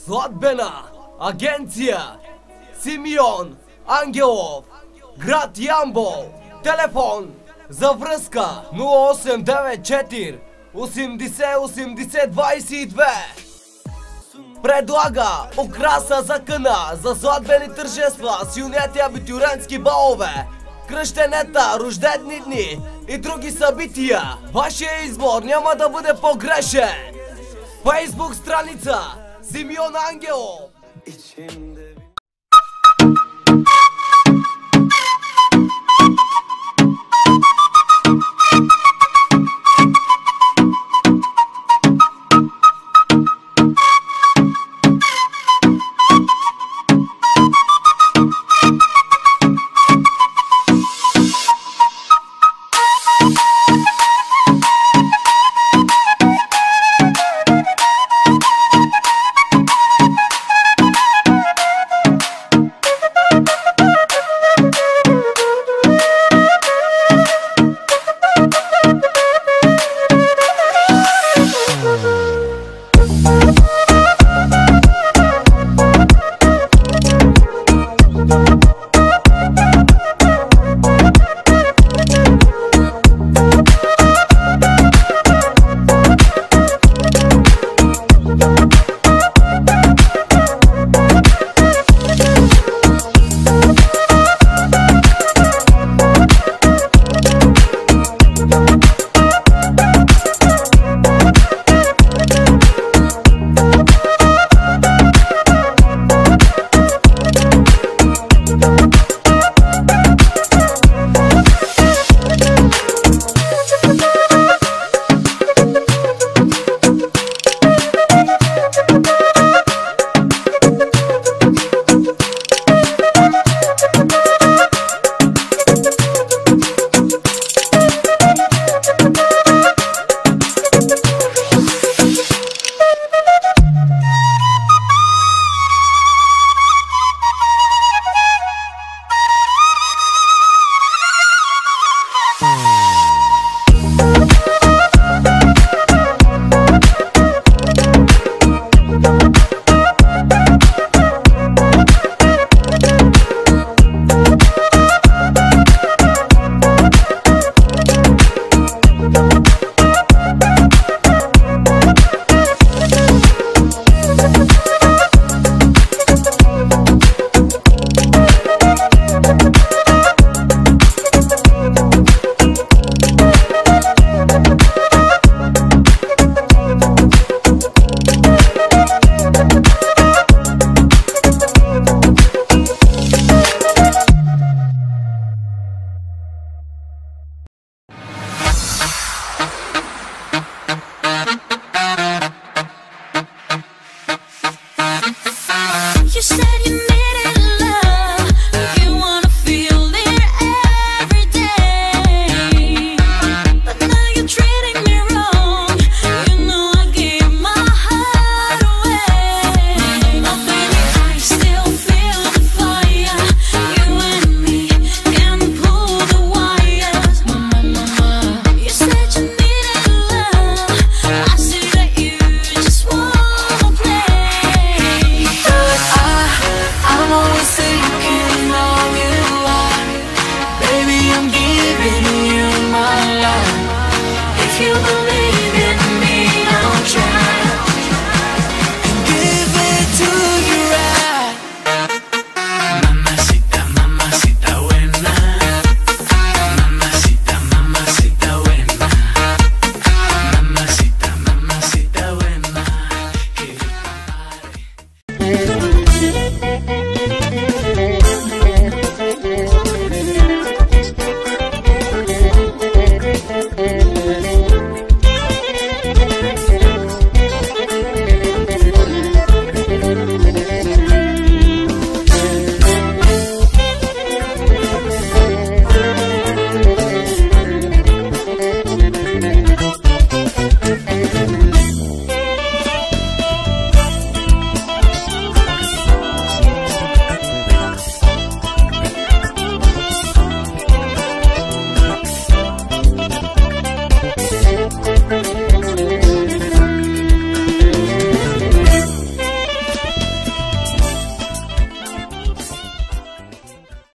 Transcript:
Сватбена агенция Симеон Ангелов, град Ямбол. Телефон за връзка 0894 80 80 22. Предлага украса за къна за сватбени тържества, силнети, абитурентски балове, кръщенета, рождени дни и други събития. Вашия избор няма да бъде погрешен. Фейсбук страница Симеон Ангелов. You said you needed love, you wanna feel it every day. But now you're treating me wrong. You know I gave my heart away. Oh baby, I still feel the fire. You and me can pull the wires. Mama, you said you needed love. I see that you just wanna play. I'm always thinking of you. Baby, I'm giving you my love. If you believe in me, I'll try and give it to you right. Mamacita, mamacita buena. Mamacita, mamacita buena. Mamacita, mamacita buena. Que